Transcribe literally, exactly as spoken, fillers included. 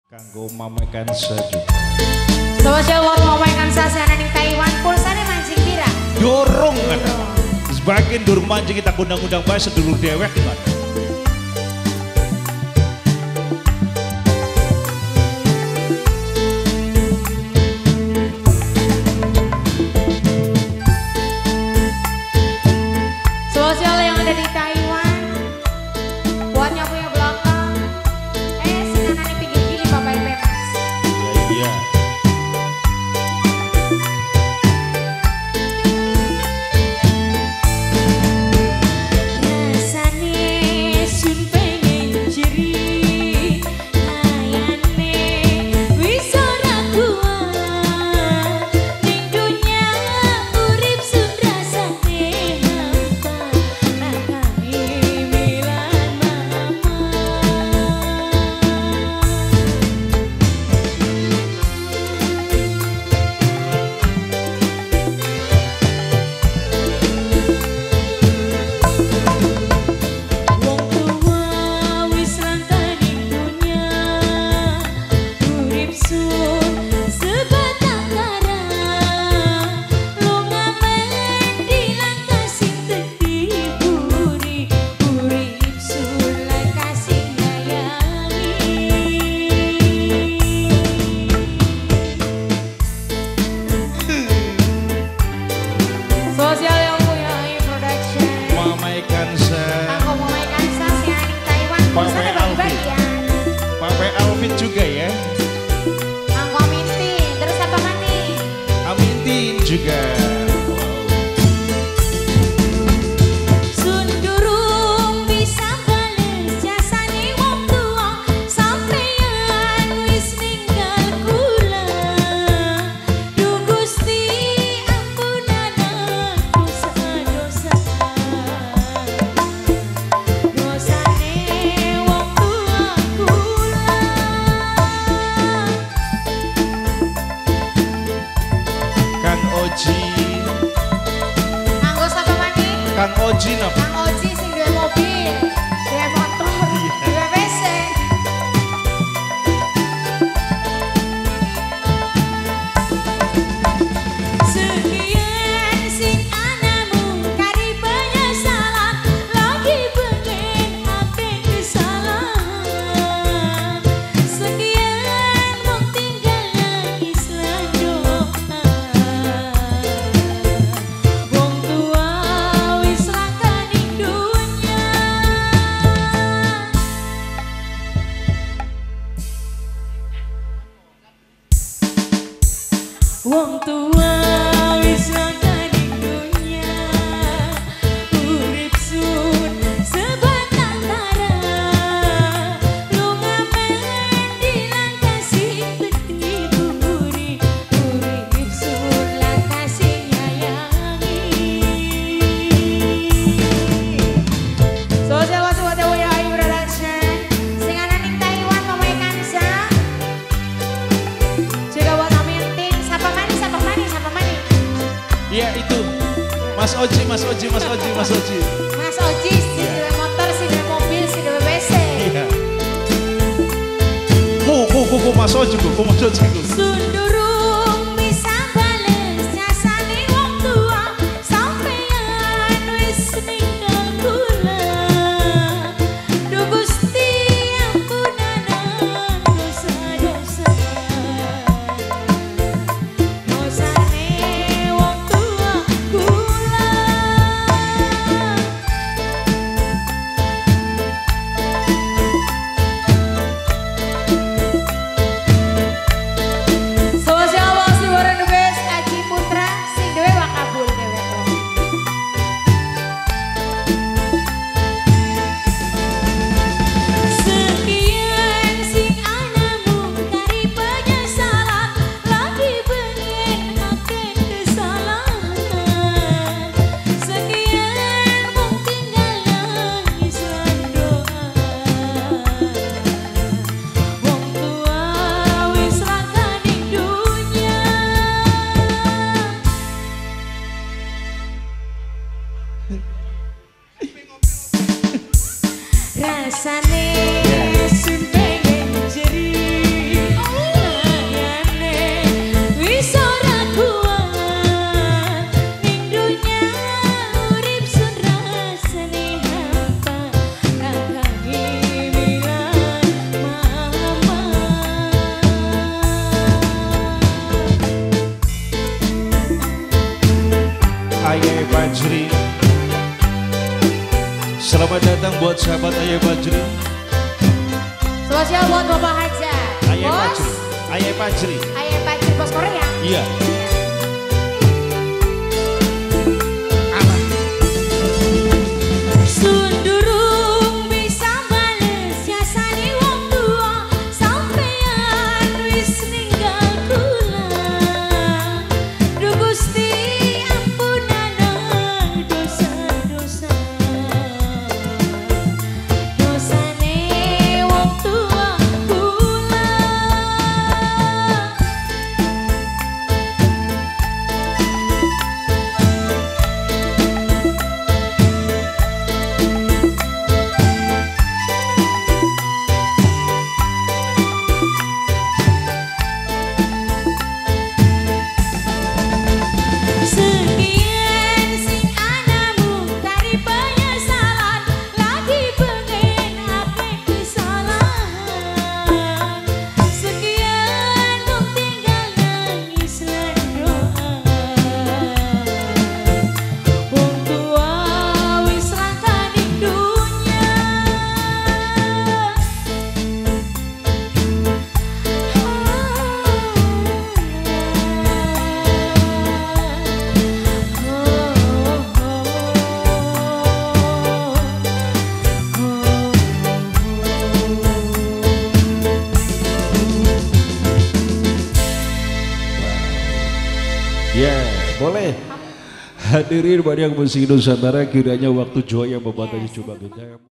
Kanggo mamekan saja. Sama siapa mamekan sasana di Taiwan pulsane mancing pira? Dorong kan. Sebagian dorong mancing kita undang-undang bae sedulur dewek kan. Sosial yang ada di Taiwan buat nyapu yang belakang. Eh, sinana di pinggir kiri Bapak Ibu Mas. Iya iya. Rasane sun pengen jeri, kayane wis ora kuat. Ning dunya urip sun rasane hampa, makane milan mama. Wong tua wis langkaning dunya, urip sun sebatang kara. Lungamen dilangkasi tediburi, urip sun langkasi ngayangi. Sosial yang punya production. Mamekan sa. Kanggo memaikan sas yang di Taiwan pulsanya bagi-bagian. Pape Alvin juga ya. Kanggo Mintin, terus apa maning? Amintin juga. Sun durung bisa bales jasane wong tua, sampeyan wis ninggal kula. Duh Gusti ampunaken dosa-dosa. Dosane wong tua kula. Kang Oji. Kanggo sapa maning? Kang Oji napa? Kang Oji sing duwe mobil, duwe motor, duwe W C. Sekian sing anamu kari penyesalan, lagi pengen akeh kesalahan. Sekian mung tinggal nangis lan doa. Wong tua wis langkaning dunya. Wong tua wis langkaning dunya, urip sun sebatang kara. Lungamen dilangkasi tediburi, urip sun langkasi nyayangi. Sosial buat W I Production, sing ana ning Taiwan mamaikan sa. Juga buat Amintin, sapa mani, sapa mani, sapa mani. Iya itu. Mas Oji, Mas Oji, Mas Oji, Mas Oji. Mas Oji, si Iya. duwe motor, si duwe mobil, si duwe W C. Iya. Ku ku ku ku Mas Oji ku, ku Mas Oji ku. Sun durung bisa bales jasane wong tua, sampeyan wis ninggal kula. Duh Gusti ampunaken dosa-dosa. Dosane wong tua kula. Sosial wasi warna the best Aji Putra sing dewe wakabul dewe. Sekian sing anamu kari penyesalan, lagi pengen akeh kesalahan. Sekian mung tinggal nangis lan doa. Wong tua wis langkaning dunya. Rasane sun pengen jeri, Selamat datang buat sahabat Ayah Fajri. Spesial buat Bapak Haja. Ayah Bos. Fajri. Ayah Fajri. Ayah Fajri bos Korea. Iya. Sundurung bisa bales jasane wong tua, sampeyan wis ninggal kula. Duh Gusti ampunaken dosa-dosa, dosane wong tua kula. Sekian sing anamu kari penyesalan, lagi pengen akeh kesalahan. Sekian mung tinggal nangis lan doa. Wong tua wis langkah ning dunya. Ya, boleh. Hadirin banyak musik Nusantara, kiranya waktu Joy yang membatasi coba kita.